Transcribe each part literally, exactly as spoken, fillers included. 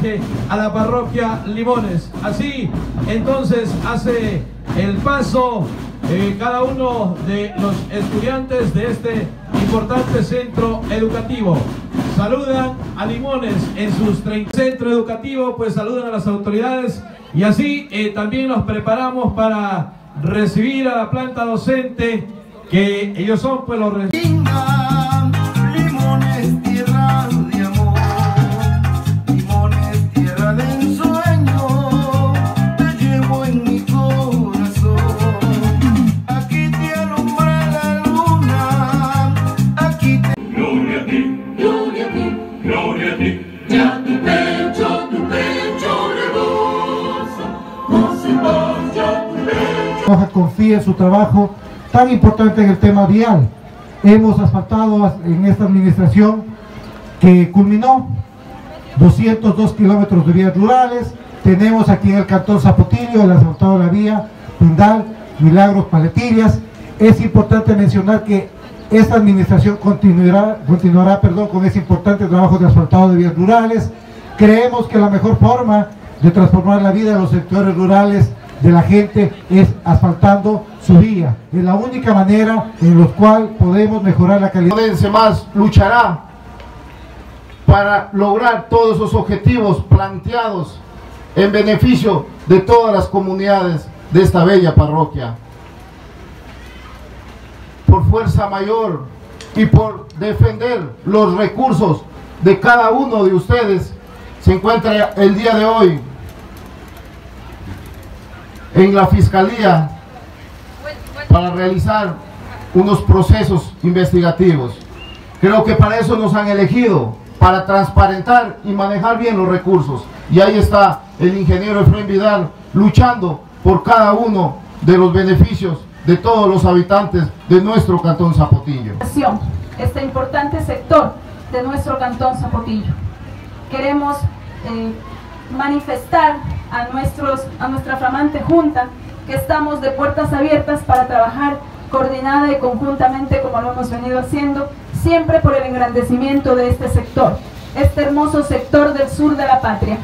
homenaje a la parroquia Limones. Así, entonces, hace el paso eh, cada uno de los estudiantes de este importante centro educativo. Saludan a Limones en sus treinta centro educativo, pues saludan a las autoridades y así eh, también nos preparamos para recibir a la planta docente, que ellos son pues los Limones, tierra de amor, Limones, tierra de ensueño, te llevo en mi corazón. Aquí te alumbra la luna, aquí te... Gloria a ti, gloria a ti, gloria a ti, ya tu pecho, tu pecho rebosa, no se vaya tu pecho. Confía en su trabajo tan importante en el tema vial. Hemos asfaltado en esta administración que culminó doscientos dos kilómetros de vías rurales. Tenemos aquí en el cantón Zapotillo el asfaltado de la vía Pindal, Milagros, Paletillas. Es importante mencionar que esta administración continuará, continuará perdón, con ese importante trabajo de asfaltado de vías rurales. Creemos que la mejor forma de transformar la vida de los sectores rurales de la gente es asfaltando su vía. Es la única manera en la cual podemos mejorar la calidad. Más luchará para lograr todos esos objetivos planteados en beneficio de todas las comunidades de esta bella parroquia. Por fuerza mayor y por defender los recursos de cada uno de ustedes, se encuentra el día de hoy en la Fiscalía para realizar unos procesos investigativos. Creo que para eso nos han elegido, para transparentar y manejar bien los recursos. Y ahí está el ingeniero Efraín Vidal luchando por cada uno de los beneficios de todos los habitantes de nuestro cantón Zapotillo. Este importante sector de nuestro cantón Zapotillo. Queremos eh, manifestar a, nuestros, a nuestra flamante junta que estamos de puertas abiertas para trabajar coordinada y conjuntamente como lo hemos venido haciendo, siempre por el engrandecimiento de este sector, este hermoso sector del sur de la patria.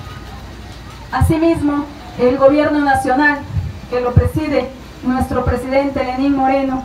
Asimismo, el gobierno nacional, que lo preside nuestro presidente Lenín Moreno,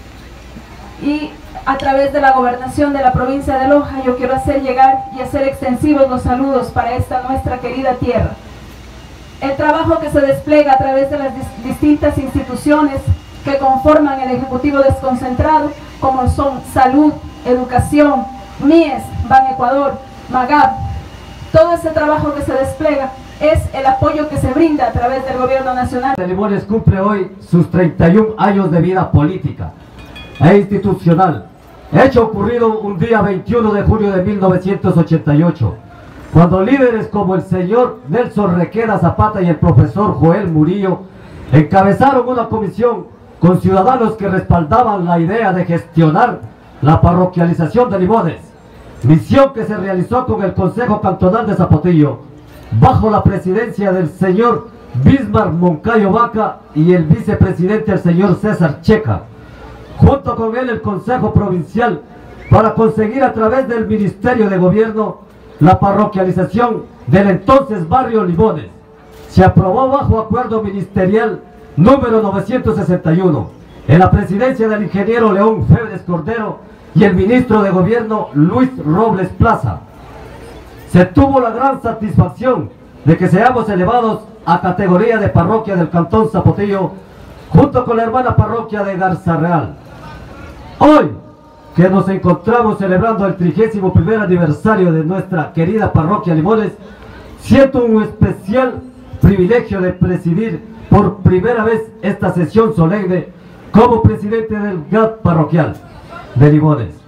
y a través de la gobernación de la provincia de Loja, yo quiero hacer llegar y hacer extensivos los saludos para esta nuestra querida tierra. El trabajo que se despliega a través de las dis distintas instituciones que conforman el Ejecutivo Desconcentrado, como son Salud, Educación, M I E S, Ban Ecuador, MAGAP, todo ese trabajo que se despliega es el apoyo que se brinda a través del gobierno nacional. Limones cumple hoy sus treinta y un años de vida política e institucional, hecho ocurrido un día veintiuno de junio de mil novecientos ochenta y ocho, cuando líderes como el señor Nelson Requena Zapata y el profesor Joel Murillo encabezaron una comisión con ciudadanos que respaldaban la idea de gestionar la parroquialización de Limones, misión que se realizó con el Consejo Cantonal de Zapotillo, bajo la presidencia del señor Bismarck Moncayo Vaca y el vicepresidente el señor César Checa, junto con él el Consejo Provincial, para conseguir a través del Ministerio de Gobierno la parroquialización del entonces barrio Limones. Se aprobó bajo acuerdo ministerial número novecientos sesenta y uno, en la presidencia del ingeniero León Febres Cordero y el ministro de Gobierno Luis Robles Plaza. Se tuvo la gran satisfacción de que seamos elevados a categoría de parroquia del cantón Zapotillo, junto con la hermana parroquia de Garza Real. Hoy, que nos encontramos celebrando el trigésimo primer aniversario de nuestra querida parroquia Limones, siento un especial privilegio de presidir por primera vez esta sesión solemne como presidente del G A T parroquial de Limones.